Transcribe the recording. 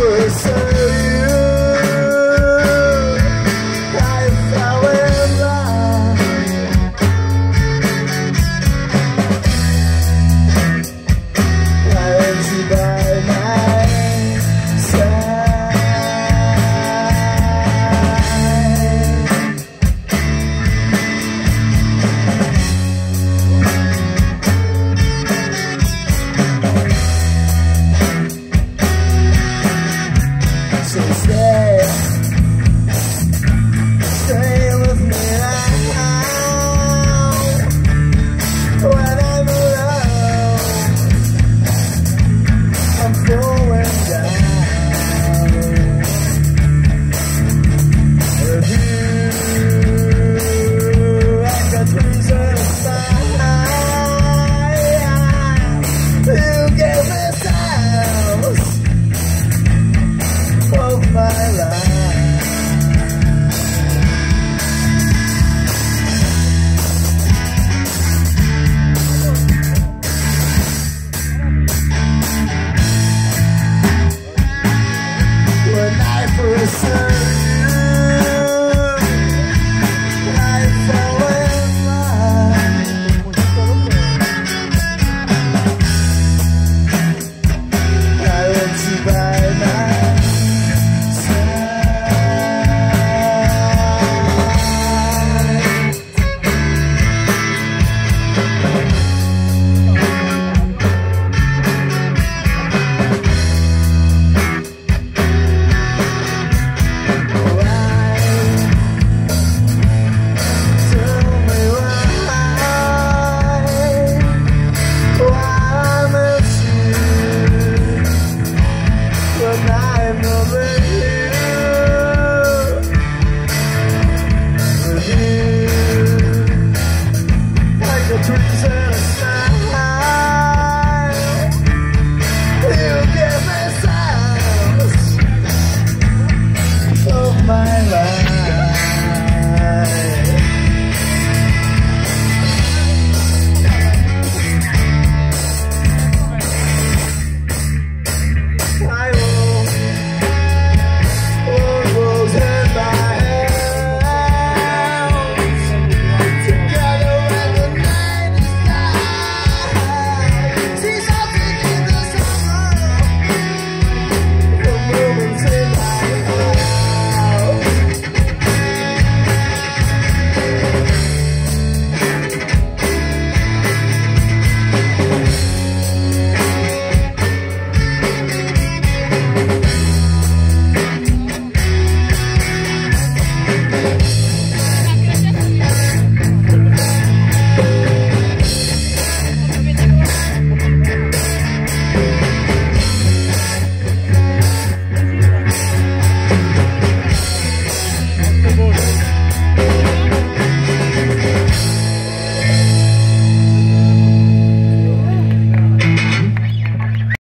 first saw you, I fell in love. Why weren't you by my side? So stay with me now. When I'm alone, I'm going down with you. I got reasons why you gave me sounds of my life. When I first saw you, I fell in love. I went to buy